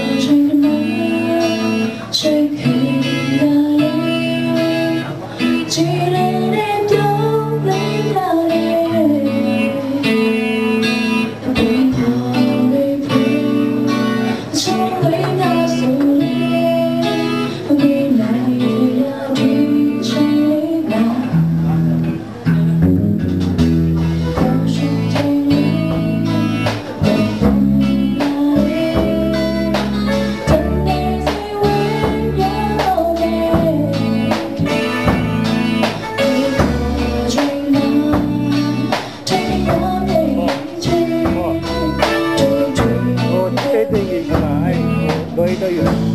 chỉ nên em dấu lấy ta đây đừng thò đi về trong lấy ta rồi đi này là đi trong lấy ta ta không thể nghĩ về tâm ta đi từng ngày sẽ quên nhau đây. Cái tình hình của bà anh đôi đôi